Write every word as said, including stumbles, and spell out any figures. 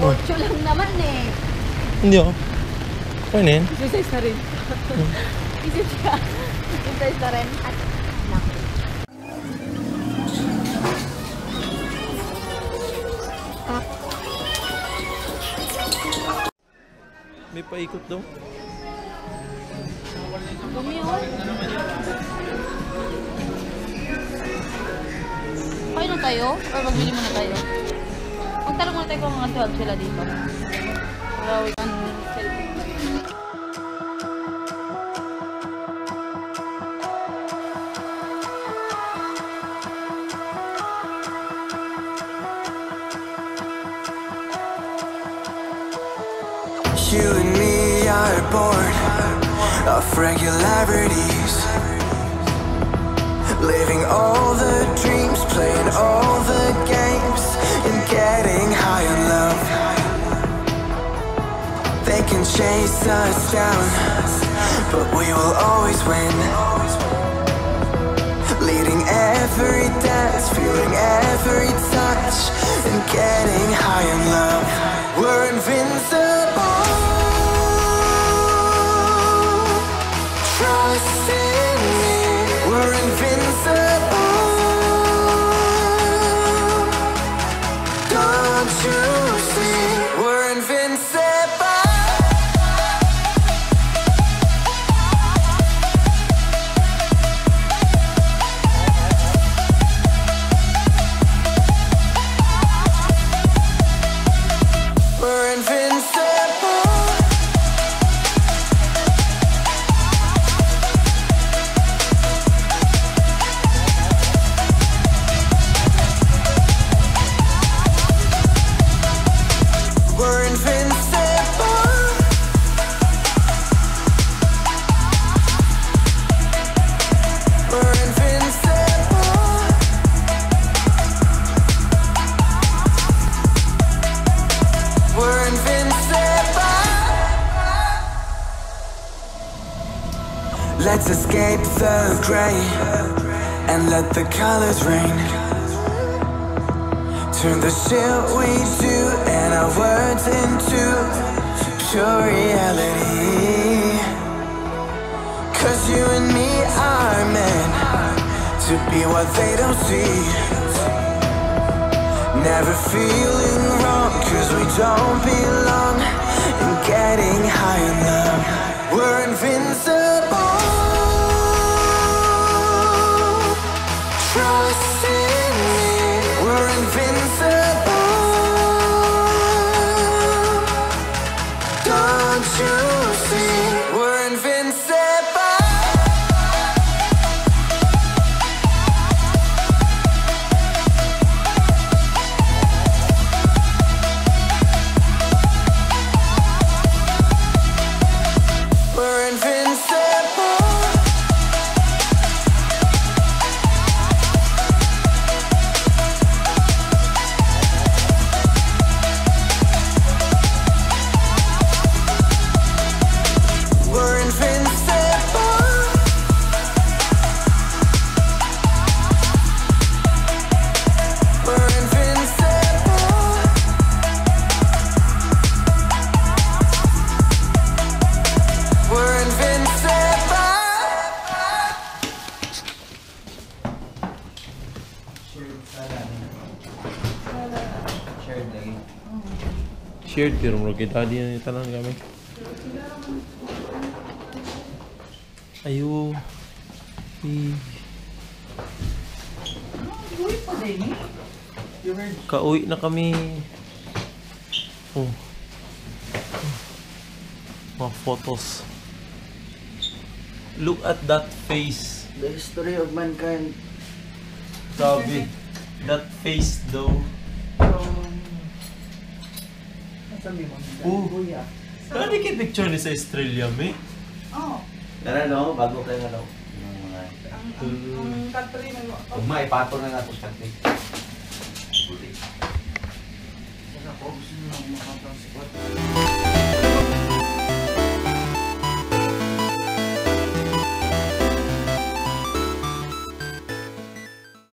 Ocho lang naman eh. Hindi ako. Kaya na yan. Exercise na rin. Isip siya. Exercise na rin. At naku. May paikot daw. Dumi oh. Kayo na tayo? Or magbili muna tayo? Magtanong muna tayo kung mga twelve sila dito. Para we can celebrate. You and me are bored of regularities, living all the dreams, playing all the games, and getting high on love. They can chase us down, but we will always win. Leading every dance, feeling every touch, and getting high on love. We're invincible. Trust in me, we're invincible. Don't you see, we're invincible. We're invincible. We're invincible. We're invincible. We're invincible. Let's escape the gray and let the colors rain. Turn the shit we do and our words into pure reality. Cause you and me are meant to be what they don't see. Never feeling wrong cause we don't belong. And getting high in love. We're invincible. Trust in me, we're invincible. Don't you see, we're invincible. We're invincible. We're invincible. We're invincible. We're invincible. Shared lagi. Shared pero mo kita di na tanan kami. Ayo. Eh, Uy pa din eh. kauwi na kami. Oh. Mga photos. Look at that face. The history of mankind. Grabe. That face though. Oh. Ano di kayo picture ni sa Australia, me? Oo. Tara no, bago kayo ano. Ang country na mo. Ugma, ipato na nato sa country. Buti. Saka po, gusto nyo makapang squat.